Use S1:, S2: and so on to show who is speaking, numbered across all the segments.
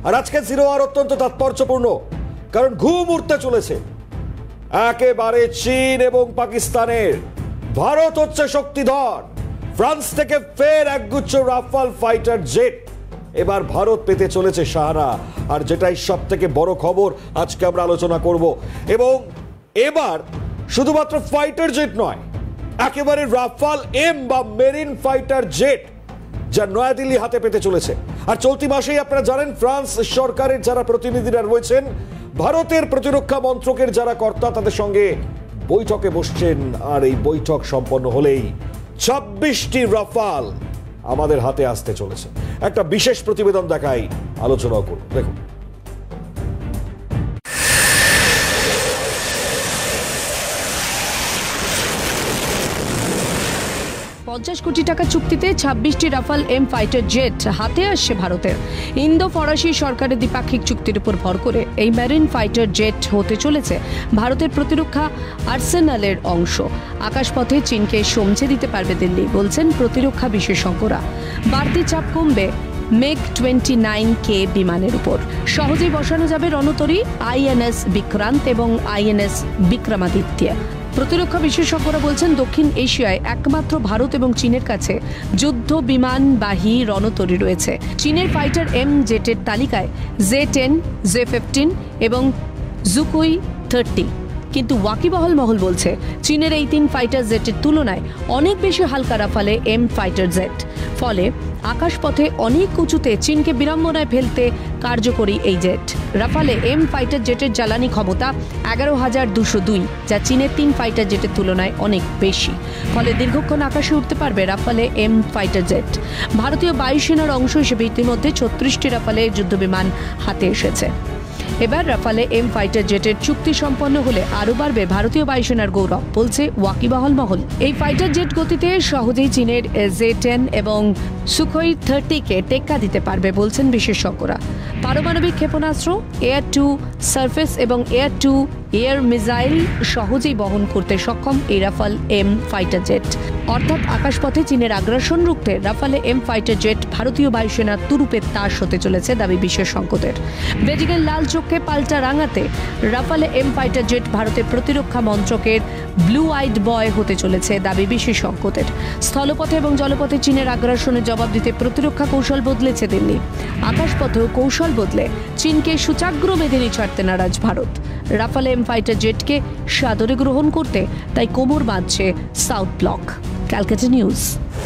S1: আর আজকে জিরো আর অত্যন্ত তাৎপর্যপূর্ণ, কারণ ঘুম উঠতে চলেছে একেবারে চীন এবং পাকিস্তানের। ভারত হচ্ছে শক্তিধর, ফ্রান্স থেকে ফের একগুচ্ছ রাফাল ফাইটার জেট এবার ভারত পেতে চলেছে সাহারা। আর যেটাই সব থেকে বড় খবর আজকে আমরা আলোচনা করব, এবং এবার শুধুমাত্র ফাইটার জেট নয়, একেবারে রাফাল এম বা মেরিন ফাইটার জেট যা নয়াদিল্লি হাতে পেতে চলেছে। আর চলতি মাসেই আপনারা জানেন ফ্রান্স সরকারের যারা প্রতিনিধিরা রয়েছেন, ভারতের প্রতিরক্ষা মন্ত্রকের যারা কর্তা, তাদের সঙ্গে বৈঠকে বসছেন। আর এই বৈঠক সম্পন্ন হলেই 26টি রাফাল আমাদের হাতে আসতে চলেছে। একটা বিশেষ প্রতিবেদন দেখাই, আলোচনাও করব। দেখুন,
S2: 50 কোটি টাকা চুক্তিতে 26টি রাফাল এম ফাইটার জেট হাতে আসছে ভারতের। ইন্দো ফরাসি সরকারের দ্বিপাক্ষিক চুক্তির উপর ভর করে এই মেরিন ফাইটার জেট হতে চলেছে ভারতের প্রতিরক্ষা আর্সেনালের অংশ। আকাশপথে চীনকে সমঝে দিতে পারবে দিল্লি, বলছেন প্রতিরক্ষা বিশেষজ্ঞরা। বাড়তি চাপ কমবে মেক 29K বিমানের উপর। সহজেই বসানো যাবে রণতরী আইএনএস বিক্রান্ত এবং আইএনএস বিক্রমাদিত্য। প্রতিরক্ষা বিশেষজ্ঞরা বলছেন দক্ষিণ এশিয়ায় একমাত্র ভারত এবং চীনের কাছে যুদ্ধ বিমানবাহী রণতরী রয়েছে। চীনের ফাইটার এম জেটের তালিকায় J-10, J-15 এবং সুখোই 30, কিন্তু ওয়াকিবহাল মহল বলছে চীনের এই 3 ফাইটার জেটের তুলনায় অনেক বেশি হালকা রাফালে এম ফাইটার জেট। ফলে আকাশপথে অনেক উঁচুতে চীনকে বিড়ম্বনায় ফেলতে কার্যকরী এই জেট। রাফালে এম ফাইটার জেটের জ্বালানি ক্ষমতা 11,202, যা চীনের 3 ফাইটার জেটের তুলনায় অনেক বেশি। ফলে দীর্ঘক্ষণ আকাশে উঠতে পারবে রাফালে এম ফাইটার জেট। ভারতীয় বায়ুসেনার অংশ হিসেবে ইতিমধ্যে 36টি রাফালে যুদ্ধবিমান হাতে এসেছে। এবার রাফালে এম ফাইটার জেটের চুক্তি সম্পন্ন হলে আরও বাড়বে ভারতীয় বায়ুসেনার গৌরব, বলছে ওয়াকিবহাল মহল। এই ফাইটার জেট গতিতে সহজেই চীনের J-10 এবং সুখোই 30কে টেক্কা দিতে পারবে, বলছেন বিশেষজ্ঞরা। পারমাণবিক ক্ষেপণাস্ত্র, এয়ার টু সার্ফেস এবং এয়ার টু এয়ার মিসাইল সহজেই বহন করতে সক্ষম এই রাফাল এম ফাইটার জেট। অর্থাৎ আকাশপথে চীনের আগ্রাসন রুখতে রাফালে এম ফাইটার জেট ভারতীয় বায়ুসেনার তুরুপের তাস হতে চলেছে, দাবি বিশেষজ্ঞদের। বেজিংয়ের লাল চোখকে পাল্টা রাঙাতে রাফালে এম ফাইটার জেট ভারতের প্রতিরক্ষা মন্ত্রকের ব্লু আইড বয় হতে চলেছে, দাবি বিশেষজ্ঞদের। স্থলপথে এবং জলপথে চীনের আগ্রাসনের জবাব দিতে প্রতিরক্ষা কৌশল বদলেছে দিল্লি। আকাশপথেও কৌশল বদলে চীনকে সূচাগ্র মেদিনী ছাড়তে নারাজ ভারত। রাফালে এম ফাইটার জেটকে সাদরে গ্রহণ করতে তাই কোমর বাঁধছে সাউথ ব্লক। ক্যালকাটা নিউজ।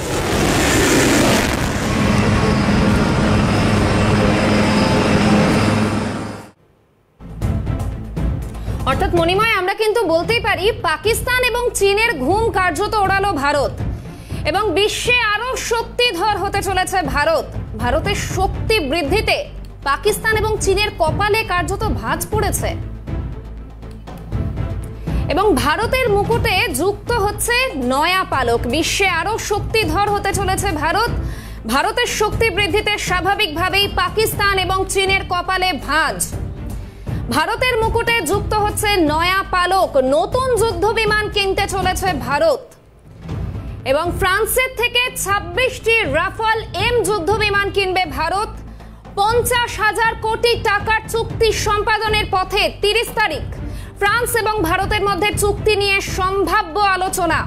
S3: অর্থাৎ মণিময়, আমরা কিন্তু বলতেই পারি পাকিস্তান এবং চীনের ঘুম কার্যত ওড়ালো ভারত, এবং বিশ্বে আরো শক্তিধর হতে চলেছে ভারত। ভারতের শক্তি বৃদ্ধিতে পাকিস্তান এবং চীনের কপালে কার্যত ভাঁজ পড়েছে, এবং ভারতের মুকুটে যুক্ত হচ্ছে নয়া পালক। বিশ্বে আরো শক্তিধর হতে চলেছে ভারত। ভারতের শক্তি বৃদ্ধিতে স্বাভাবিকভাবেই পাকিস্তান এবং চীনের কপালে ভাঁজ। ভারতের মুকুটে যুক্ত হচ্ছে নয়া পালক। নতুন যুদ্ধ বিমান কিনতে চলেছে ভারত, এবং ফ্রান্সের থেকে 26টি রাফাল এম যুদ্ধ বিমান কিনবে ভারত। 50,000 কোটি টাকার চুক্তি সম্পাদনের পথে 30 তারিখ ফ্রান্স এবং ভারতের মধ্যে চুক্তি নিয়ে সম্ভাব্য আলোচনা।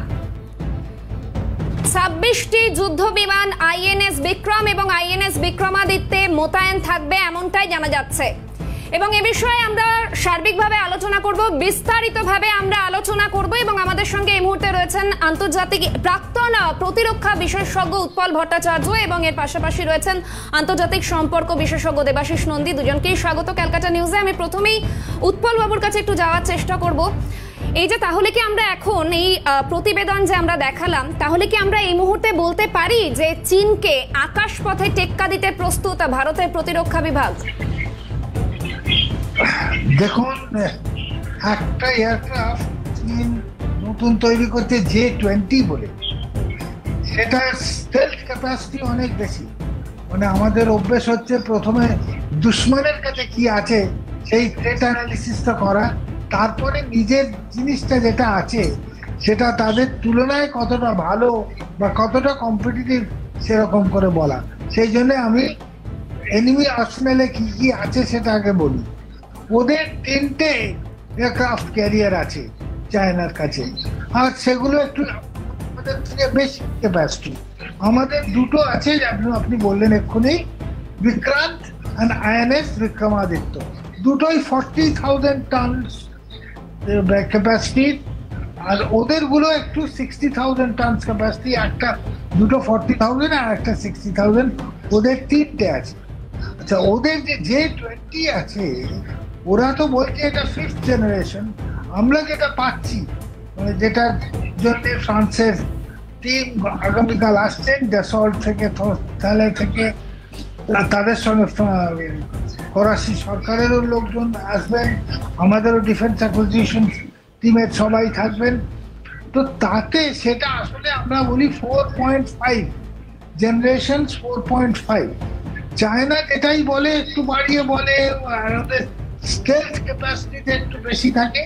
S3: 26টি যুদ্ধ বিমান আইএনএস বিক্রম এবং আইএনএস বিক্রমাদিত্যে মোতায়েন থাকবে, এমনটাই জানা যাচ্ছে। এবং এ বিষয়ে আমরা সার্বিকভাবে আলোচনা করব, বিস্তারিতভাবে আমরা আলোচনা করব। এবং আমাদের সঙ্গে এই মুহূর্তে রয়েছেন আন্তর্জাতিক প্রাক্তন প্রতিরক্ষা বিশেষজ্ঞ উৎপল ভট্টাচার্য, এবং এর পাশাপাশি রয়েছেন আন্তর্জাতিক সম্পর্ক বিশেষজ্ঞ দেবাশিস নন্দী। দুজনকেই স্বাগত ক্যালকাটা নিউজে। আমি প্রথমেই উৎপল বাবুর কাছে একটু যাওয়ার চেষ্টা করব। এই যে তাহলে কি আমরা এখন এই প্রতিবেদন যে আমরা দেখালাম, তাহলে কি আমরা এই মুহূর্তে বলতে পারি যে চীনকে আকাশপথে টেক্কা দিতে প্রস্তুত ভারতের প্রতিরক্ষা বিভাগ?
S4: দেখুন, একটা এয়ারক্রাফট চীন নতুন তৈরি করতে J-20 বলে, সেটা স্টেলথ ক্যাপাসিটি অনেক বেশি। মানে আমাদের অভ্যেস হচ্ছে প্রথমে দুশ্মনের কাছে কি আছে সেই থ্রেট অ্যানালিসিসটা করা, তারপরে নিজের জিনিসটা যেটা আছে সেটা তাদের তুলনায় কতটা ভালো বা কতটা কম্পিটিটিভ সেরকম করে বলা। সেই জন্য আমি এনিমি আর্সেনালে কি কি আছে সেটা আগে বলি। ওদের 3টে এয়ারক্রাফট ক্যারিয়ার আছে চায়নার কাছে, আর সেগুলো একটু আমাদের থেকে বেশি ক্যাপাসিটি। আমাদের 2টো আছে, আপনি বললেন এক্ষুনি, বিক্রান্ত আর আইএনএস বিক্রমাদিত্য, দুটোই 40,000 টনস ক্যাপাসিটি, আর ওদের গুলো একটু 60,000 টনস ক্যাপাসিটি। দুটো 40,000 আর একটা 60,000, ওদের 3টে আছে। আচ্ছা, ওদের যে J-20 আছে, ওরা তো বলছে এটা 5th জেনারেশন। আমরা যেটা পাচ্ছি, মানে যেটার জন্য ফ্রান্সের টিম আগামীকাল আসছেন ড্যাসল্ট থেকে, থেকে, তাদের সঙ্গে ফরাসি সরকারেরও লোকজন আসবেন, আমাদেরও ডিফেন্স অ্যাকুইজিশন টিমের সবাই থাকবেন। তো তাতে সেটা আসলে আমরা বলি 4.5 জেনারেশন, 4.5। চায়না এটাই বলে, একটু বাড়িয়ে বলে, ওদের স্টেলথ ক্যাপাসিটিতে একটু বেশি থাকে।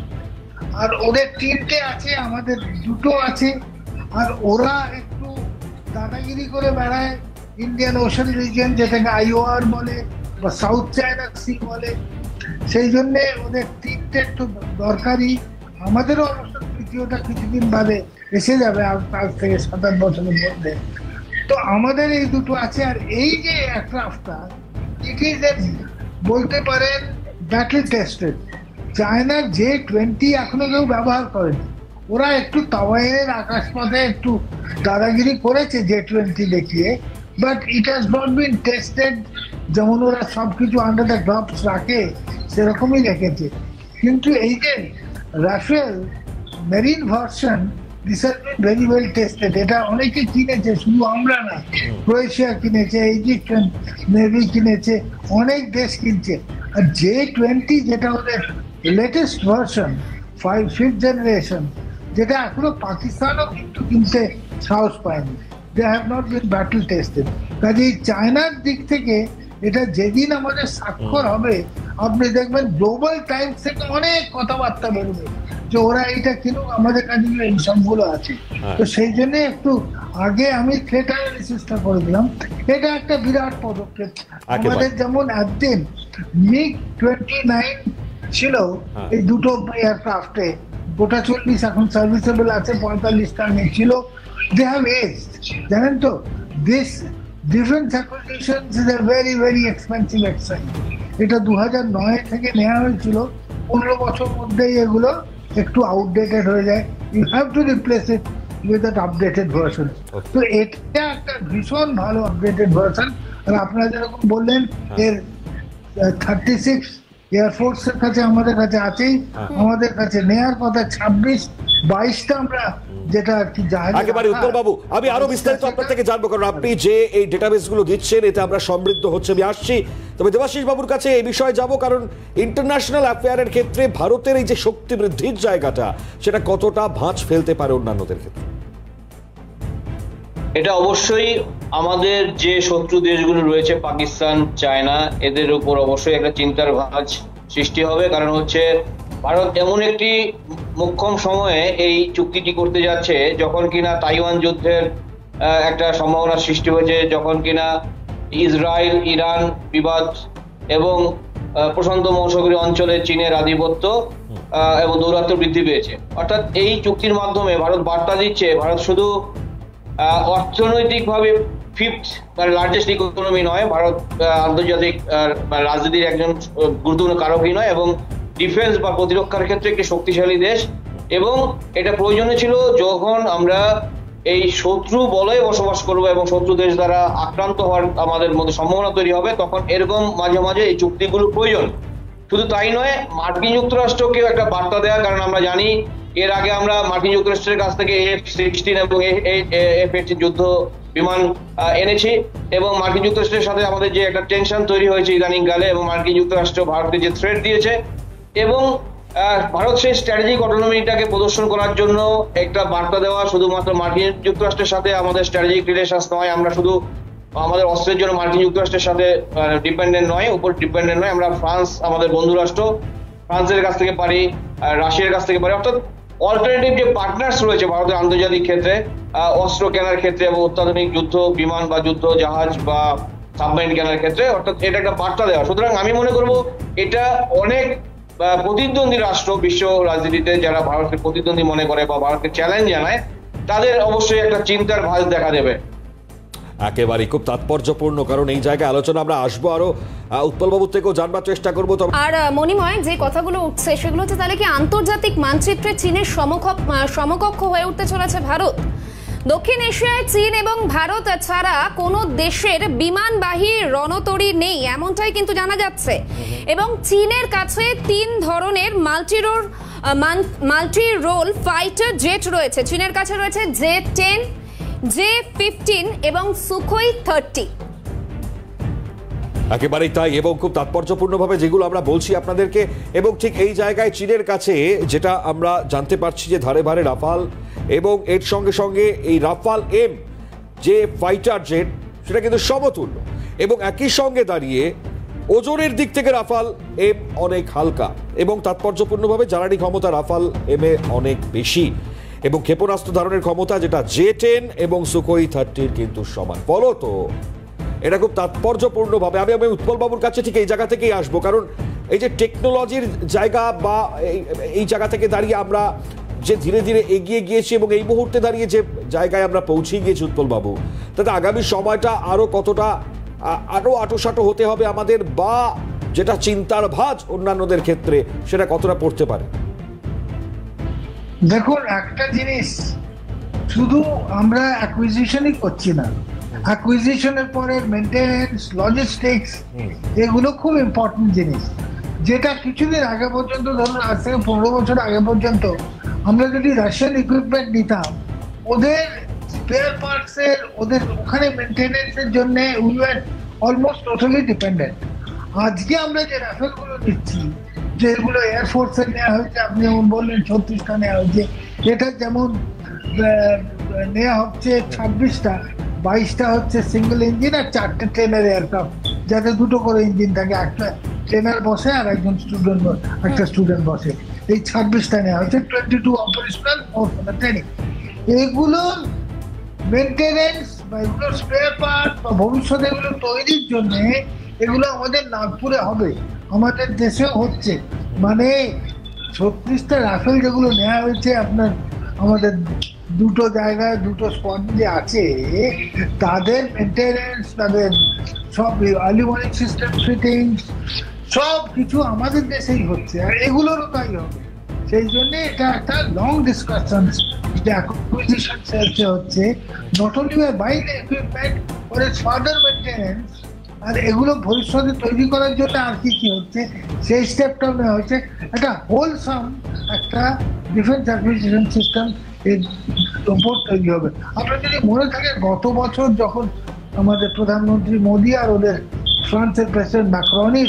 S4: আর ওদের 3টে আছে, আমাদের 2টো আছে। আর ওরা একটু দাদাগিরি করে বেড়ায় ইন্ডিয়ান ওশান রিজিয়ন, যেটাকে IOR বলে বা সাউথ চায়না সি বলে, সেই জন্যে ওদের 3টে একটু দরকারি। আমাদেরও অবশ্য তৃতীয়টা কিছুদিন বাদে এসে যাবে, আজ থেকে 7-8 বছরের মধ্যে। তো আমাদের এই 2টো আছে। আর এই যে এয়ারক্রাফটটা, ইট ইজ বলতে পারেন ব্যাটল টেস্টেড। চায়নার J-20 এখনো কেউ ব্যবহার করেনি। ওরা একটু তাওয়াইয়ের আকাশপথে একটু দাদাগিরি করেছে J-20 দেখিয়ে, but it has not been tested. যেমন ওরা সবকিছু আন্ডার দ্য গ্লাভস রাখে, সেরকমই রেখেছে। কিন্তু এই যে Rafale marine version, this has been very well tested. এটা অনেকে কিনেছে, শুধু আমরা না, ক্রোয়েশিয়া কিনেছে, ইজিপ্ট নেভি কিনেছে, অনেক দেশ কিনছে। আর J-20 যেটা ওদের লেটেস্ট ভার্সন, 5th জেনারেশন, যেটা এখনো পাকিস্তানও কিন্তু কিনতে সাহস পায়নি। They have not been battle tested. কাজেই চায়নার দিক থেকে এটা যেদিন আমাদের স্বাক্ষর হবে, আপনি দেখবেন গ্লোবাল টাইমস থেকে অনেক কথাবার্তা বেরোবে যে ওরা এটা কিনুক, আমাদের কাছে এই সবগুলো আছে। তো সেই জন্য একটু আগে আমি থ্রেট অ্যানালিসিসটা করে দিলাম। এটা একটা বিরাট পদক্ষেপ। আমাদের যেমন একদিন MiG-29 ছিল এই 2টো এয়ারক্রাফটে, গোটা 40 এখন সার্ভিসেবল আছে, 45টা ছিল। দে হ্যাভ এজড, জানেন তো। This defence acquisitions is a very very expensive exercise. এটা 2009 থেকে নেওয়া হয়েছিল, 15 বছর মধ্যেই এগুলো একটু আউটডেটেড হয়ে যায়। You have to replace it with that updated version. তো এটা একটা ভীষণ ভালো আপডেটেড ভার্সন। আর আপনারা যেরকম বললেন, এর 36 এয়ারফোর্সের কাছে আমাদের কাছে আছেই, আমাদের কাছে নেয়ার কথা 26-22টা আমরা যেটা আর কি
S1: একেবারে। উত্তম বাবু, আমি আরো বিস্তারিত আপনার থেকে জানবো, কারণ আপনি যে এই ডেটাবেস গুলো দিচ্ছেন এতে আমরা সমৃদ্ধ হচ্ছে, আমি আসছি। তবে দেবাশিস বাবুর কাছে এই বিষয়ে যাব, কারণ ইন্টারন্যাশনাল অ্যাফেয়ারের ক্ষেত্রে ভারতের এই যে শক্তি বৃদ্ধির জায়গাটা, সেটা কতটা ভাঁজ ফেলতে পারে অন্যান্যদের ক্ষেত্রে?
S5: এটা অবশ্যই আমাদের যে শত্রু দেশগুলো রয়েছে, পাকিস্তান, চায়না, এদের উপর অবশ্যই একটা চিন্তার ভাঁজ সৃষ্টি হবে। কারণ হচ্ছে ভারত এমন একটি মোক্ষম সময়ে এই চুক্তিটি করতে যাচ্ছে, যখন কিনা তাইওয়ান যুদ্ধের একটা সম্ভাবনা সৃষ্টি হয়েছে, যখন কিনা ইসরায়েল ইরান বিবাদ এবং প্রশান্ত মহাসাগরীয় অঞ্চলে চীনের আধিপত্য এবং দৌরাত্ম্য বৃদ্ধি পেয়েছে। অর্থাৎ এই চুক্তির মাধ্যমে ভারত বার্তা দিচ্ছে, ভারত শুধু অর্থনৈতিকভাবে 5th লার্জেস্ট ইকোনমি নয়, ভারত আন্তর্জাতিক রাজনীতির একজন গুরুত্বপূর্ণ কারকই নয়, এবং ডিফেন্স বা প্রতিরক্ষার ক্ষেত্রে একটি শক্তিশালী দেশ। এবং এটা প্রয়োজনীয় ছিল যখন আমরা এই শত্রু বলয়ে বসবাস করব এবং শত্রু দেশ দ্বারা আক্রান্ত হওয়ার আমাদের মধ্যে সম্ভাবনা তৈরি হবে, তখন এরকম মাঝে মাঝে এই চুক্তিগুলো প্রয়োজন। শুধু তাই নয়, মার্কিন যুক্তরাষ্ট্রকেও একটা বার্তা দেওয়া, কারণ আমরা জানি এর আগে আমরা মার্কিন যুক্তরাষ্ট্রের কাছ থেকে F-16 এবং F-18 যুদ্ধ বিমান এনেছি, এবং মার্কিন যুক্তরাষ্ট্রের সাথে আমাদের যে একটা টেনশন তৈরি হয়েছে ইদানিং কালে, এবং মার্কিন যুক্তরাষ্ট্র ভারতকে যে থ্রেট দিয়েছে, এবং ভারত সেই স্ট্র্যাটেজিক অটোনমিটাকে প্রদর্শন করার জন্য একটা বার্তা দেওয়া। শুধুমাত্র মার্কিন যুক্তরাষ্ট্রের সাথে আমাদের স্ট্র্যাটেজিক রিলেশনস নয়, আমরা শুধু আমাদের অস্ত্রের জন্য মার্কিন যুক্তরাষ্ট্রের সাথে ডিপেন্ডেন্ট নয়, আমরা ফ্রান্স আমাদের বন্ধু রাষ্ট্র, ফ্রান্সের কাছ থেকে পারি, রাশিয়ার কাছ থেকে পারি। অর্থাৎ অল্টারনেটিভ যে পার্টনার্স রয়েছে ভারতের আন্তর্জাতিক ক্ষেত্রে অস্ত্র কেনার ক্ষেত্রে এবং অত্যাধুনিক যুদ্ধ বিমান বা যুদ্ধ জাহাজ বা সাবমেরিন কেনার ক্ষেত্রে, অর্থাৎ এটা একটা বার্তা দেওয়া। সুতরাং আমি মনে করব এটা অনেক প্রতিদ্বন্দ্বী রাষ্ট্র বিশ্ব রাজনীতিতে যারা ভারতকে প্রতিদ্বন্দ্বী মনে করে বা ভারতকে চ্যালেঞ্জ জানায়, তাদের অবশ্যই একটা চিন্তার ভাঁজ দেখা দেবে।
S1: একেবারেই খুব তাৎপর্যপূর্ণ, কারণ এই জায়গায় আলোচনা আমরা আসবো, আরো উৎপল বাবুর থেকেও জানবার চেষ্টা করবো।
S3: আর মণিময়, যে কথাগুলো উঠছে সেগুলো হচ্ছে তাহলে কি আন্তর্জাতিক মানচিত্রে চীনের সমকক্ষ হয়ে উঠতে চলেছে ভারত? দক্ষিণ এশিয়ায় চীন এবং ভারত ছাড়া কোনো দেশের বিমানবাহী রণতরী নেই, এমনটাই কিন্তু জানা যাচ্ছে। এবং চীনের কাছে 3 ধরনের মাল্টি রোল ফাইটার জেট রয়েছে। চীনের কাছে রয়েছে J-10, J-15 এবং সুখোই 30।
S1: একেবারেই তাই, এবং খুব তাৎপর্যপূর্ণভাবে যেগুলো আমরা বলছি আপনাদেরকে, এবং ঠিক এই জায়গায় চীনের কাছে যেটা আমরা জানতে পারছি যে ধারে ধারে রাফাল, এবং এর সঙ্গে সঙ্গে এই রাফাল এম যে ফাইটার জেট সেটা কিন্তু সমতুল্য, এবং একই সঙ্গে দাঁড়িয়ে ওজনের দিক থেকে রাফাল এম অনেক হালকা, এবং তাৎপর্যপূর্ণভাবে জ্বালানি ক্ষমতা রাফাল এম এ অনেক বেশি, এবং ক্ষেপণাস্ত্র ধারণের ক্ষমতা যেটা J-10 এবং সুখোই 30 কিন্তু সমান। ফলত এটা খুব তাৎপর্যপূর্ণভাবে আমি উৎপল বাবুর কাছে ঠিক এই জায়গা থেকেই আসবো, কারণ এই যে টেকনোলজির জায়গা বা এই জায়গা থেকে দাঁড়িয়ে আমরা যে ধীরে ধীরে এগিয়ে গিয়েছি এবং এই মুহূর্তে দাঁড়িয়ে যে জায়গায় আমরা পৌঁছে গিয়েছি উৎপল বাবু, তাতে আগামী সময়টা আরো কতটা আরো আটোসাটো হতে হবে আমাদের, বা যেটা চিন্তার ভাঁজ অন্যান্যদের ক্ষেত্রে সেটা কতটা পড়তে পারে?
S4: দেখুন, একটা জিনিস শুধু আমরা অ্যাকুইজিশনই করছি না, অ্যাকুইজিশনের পরে মেইনটেনেন্স, লজিস্টিক্স, এগুলো খুব ইম্পর্টেন্ট জিনিস, যেটা কিছুদিন আগে পর্যন্ত, ধরুন আজ থেকে 15 বছর আগে পর্যন্ত আমরা যদি রাশিয়ান ইকুইপমেন্ট নিতাম, ওদের স্পেয়ার পার্টসের, ওদের ওখানে মেইনটেনেন্সের জন্য we were almost totally dependent. আজকে আমরা যে রাফেলগুলো নিচ্ছি, যেগুলো এয়ারফোর্সে নেওয়া হয়েছে, আপনি যেমন বললেন 36টা নেওয়া হয়েছে, এটা যেমন নেওয়া হচ্ছে 26টা, 22টা হচ্ছে সিঙ্গেল ইঞ্জিন আর 4টে ট্রেনের এয়ারক্রাফট, যাতে 2টো করে ইঞ্জিন থাকে, একটা ট্রেনার বসে আর একজন একটা স্টুডেন্ট বসে। এই 26টা নেওয়া হচ্ছে, 22 অপারেশনাল, 4 ট্রেনিং। এগুলোর মেনটেনেন্স বা এগুলোর স্পেয়ার পার্ট বা ভবিষ্যতে এগুলো তৈরির জন্য এগুলো আমাদের নাগপুরে হবে, আমাদের দেশেও হচ্ছে। মানে 36টা রাফেল যেগুলো নেওয়া হয়েছে আপনার আমাদের 2টো জায়গায় 2টো স্পট যে আছে, তাদের মেনটেনেন্স, তাদের সব আর্লি ওয়ার্নিং সিস্টেম ফিটিংস সব কিছু আমাদের দেশেই হচ্ছে, আর এগুলোরও তাই হবে। সেই জন্য এটা একটা লং ডিসকাশন যে অ্যাকুইজিশন হচ্ছে, not only buy the equipment for its further maintenance, আর এগুলো ভবিষ্যতে তৈরি করার জন্য আর কি কি হচ্ছে সেই স্টেপটাও নেওয়া হচ্ছে। একটা হোলসাম একটা ডিফেন্স অ্যাকুইজিশন সিস্টেম এর উপর তৈরি হবে। আপনার যদি মনে থাকে, গত বছর যখন আমাদের প্রধানমন্ত্রী মোদী আর ওদের ফ্রান্সের প্রেসিডেন্ট ম্যাক্রনির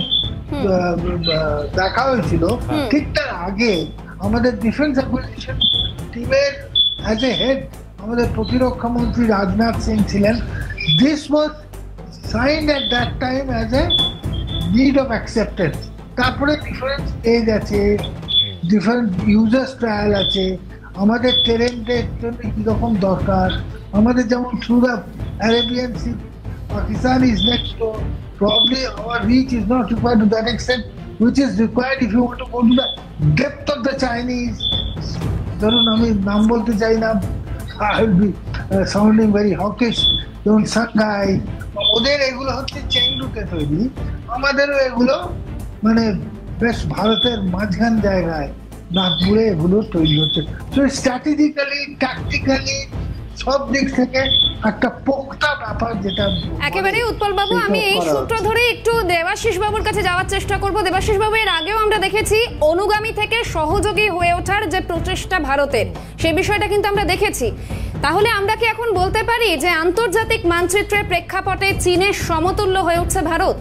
S4: দেখা হয়েছিল, ঠিক তার আগে আমাদের ডিফেন্স অ্যাকুইজিশন টিমের অ্যাজ এ হেড আমাদের প্রতিরক্ষা মন্ত্রী রাজনাথ সিং ছিলেন। This was signed at that time as a need of acceptance. তারপরে ডিফারেন্ট স্টেজ আছে, ডিফারেন্ট ইউজার্স ট্রায়াল আছে, আমাদের টেরেন্টের জন্য কীরকম দরকার, আমাদের যেমন through the Arabian Sea Pakistan is next door, probably our reach is not required to that extent which is required if you want to go to the depth of the Chinese. ধরুন আমি নাম বলতে চাই না, I will be sounding very hawkish, যেমন Shanghai, ওদের এগুলো হচ্ছে চেংদুতে তৈরি, আমাদেরও এগুলো মানে বেশ ভারতের মাঝখান জায়গায় নাগপুরে এগুলো তৈরি হচ্ছে। তো স্ট্র্যাটেজিক্যালি, ট্যাকটিক্যালি সব দিক থেকে একটা পোক্তা ব্যাপার, যেটা
S3: একেবারে উৎপল বাবু, আমি এই সূত্র ধরে একটু দেবাশিস বাবুর কাছে যাওয়ার চেষ্টা করব। দেবাশিস বাবু, এর আগেও আমরা দেখেছি অনুগামী থেকে সহযোগী হয়ে ওঠার যে প্রচেষ্টা ভারতের, সেই বিষয়টা কিন্তু আমরা দেখেছি। তাহলে আমরা কি এখন বলতে পারি যে আন্তর্জাতিক মানচিত্রের প্রেক্ষাপটে চীনের সমতুল্য হয়ে উঠছে ভারত?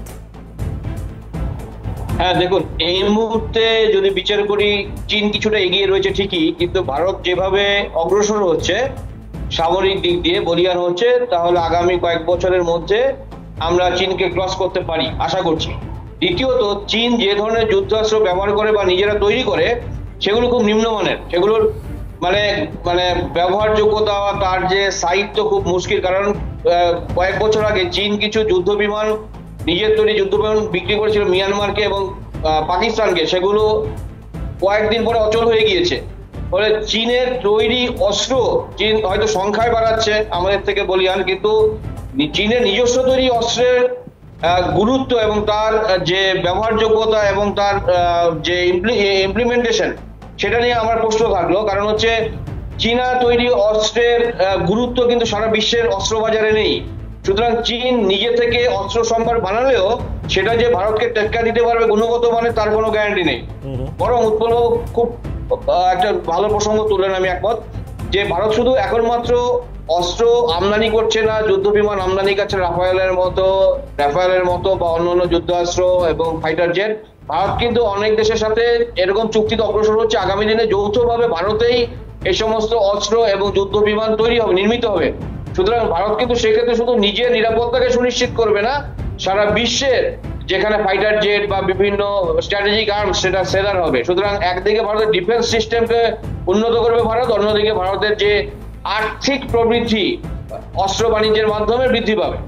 S5: হ্যাঁ, দেখুন, এই মুহূর্তে যদি বিচার করি, চীন কিছুটা এগিয়ে রয়েছে ঠিকই, কিন্তু ভারত যেভাবে অগ্রসর হচ্ছে সামরিক দিক দিয়ে, বলিয়ান হচ্ছে, তাহলে আগামী কয়েক বছরের মধ্যে আমরা চীনকে ক্রস করতে পারি আশা করছি। দ্বিতীয়ত, চীন যে ধরনের যুদ্ধাস্ত্র ব্যবহার করে বা নিজেরা তৈরি করে, সেগুলো খুব নিম্নমানের, সেগুলোর মানে ব্যবহারযোগ্যতা, তার যে সাহিত্য খুব মুশকিল, কারণ কয়েক বছর আগে চীন কিছু যুদ্ধ বিমান, নিজের তৈরি যুদ্ধ বিমান বিক্রি করেছিল মিয়ানমারকে এবং পাকিস্তানকে, সেগুলো কয়েকদিন পরে অচল হয়ে গিয়েছে। ফলে চীনের তৈরি অস্ত্র চীন হয়তো সংখ্যায় বাড়াচ্ছে আমাদের থেকে বলিয়ান, কিন্তু চীনের নিজস্ব তৈরি অস্ত্রের গুরুত্ব এবং তার যে ব্যবহারযোগ্যতা এবং তার যে ইমপ্লিমেন্টেশন, সেটা নিয়ে আমার প্রশ্ন থাকলো। কারণ হচ্ছে চীনা তৈরি অস্ত্রের গুরুত্ব কিন্তু সারা বিশ্বের অস্ত্র বাজারে নেই। সুতরাং চীন নিজে থেকে অস্ত্র সম্ভার বানালেও সেটা যে ভারতকে টেক্কা দিতে পারবে গুণগত মানে তার কোনো গ্যারান্টি নেই। বরং উৎপলবাবু খুব একটা ভালো প্রসঙ্গ তুললেন, আমি একমত যে ভারত শুধু এখন মাত্র অস্ত্র আমদানি করছে না, যুদ্ধ বিমান আমদানি করছে রাফায়েলের মতো বা অন্যান্য যুদ্ধাস্ত্র এবং ফাইটার জেট। ভারত কিন্তু অনেক দেশের সাথে এরকম চুক্তিতে অগ্রসর হচ্ছে। আগামী দিনে যৌথভাবে ভারতেই এই সমস্ত অস্ত্র এবং যুদ্ধ বিমান তৈরি হবে, নির্মিত হবে। সুতরাং ভারত কিন্তু সেক্ষেত্রে শুধু নিজের নিরাপত্তাকে সুনিশ্চিত করবে না, সারা বিশ্বের যেখানে ফাইটার জেট বা বিভিন্ন স্ট্র্যাটেজিক আর্মস সেটা সেলার হবে। সুতরাং একদিকে ভারতের ডিফেন্স সিস্টেমকে উন্নত করবে ভারত, অন্যদিকে ভারতের যে আর্থিক প্রবৃদ্ধি অস্ত্র বাণিজ্যের মাধ্যমে বৃদ্ধি পাবে।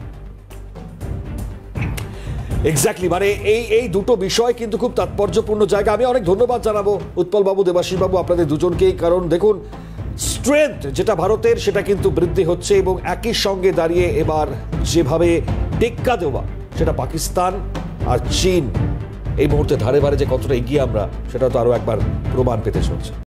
S1: এক্স্যাক্টলি, মানে এই দুটো বিষয় কিন্তু খুব তাৎপর্যপূর্ণ জায়গা। আমি অনেক ধন্যবাদ জানাবো উৎপল বাবু, দেবাশিস বাবু, আপনাদের দুজনকেই। কারণ দেখুন, স্ট্রেংথ যেটা ভারতের সেটা কিন্তু বৃদ্ধি হচ্ছে এবং একই সঙ্গে দাঁড়িয়ে এবার যেভাবে টেক্কা দেওয়া, সেটা পাকিস্তান আর চীন এই মুহূর্তে ধারে ধারে যে কতটা এগিয়ে আমরা, সেটা তো আরো একবার প্রমাণ পেতে চলছে।